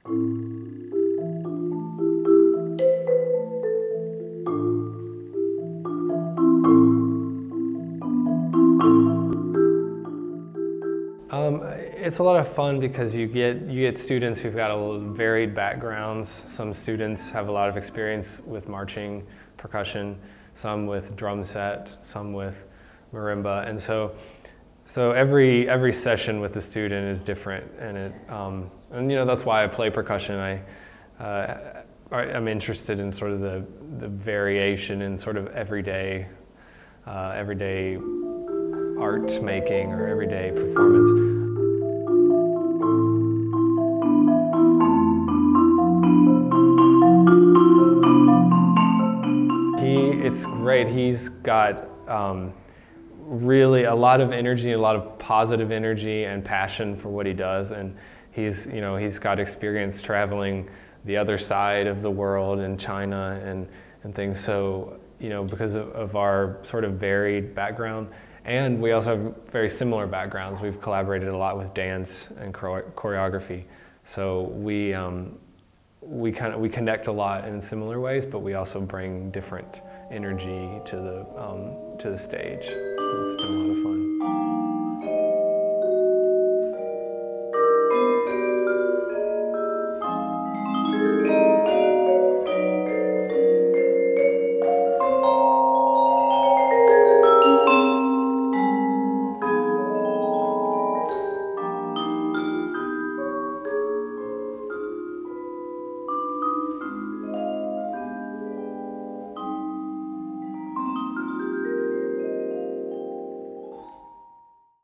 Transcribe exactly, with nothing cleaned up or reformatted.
Um, it's a lot of fun because you get you get students who've got a varied backgrounds. Some students have a lot of experience with marching, percussion, some with drum set, some with marimba, and so so every every session with the student is different, and it um, and you know that's why I play percussion. I uh, I'm interested in sort of the the variation in sort of everyday uh, everyday art making or everyday performance. He, it's great. He's got um, really a lot of energy, a lot of positive energy and passion for what he does, and he's, you know, he's got experience traveling the other side of the world in China and and things. So, you know, because of, of our sort of varied background. And we also have very similar backgrounds. We've collaborated a lot with dance and choreography. So we, um, we, kind of, we connect a lot in similar ways, but we also bring different energy to the, um, to the stage. It's been a lot of fun.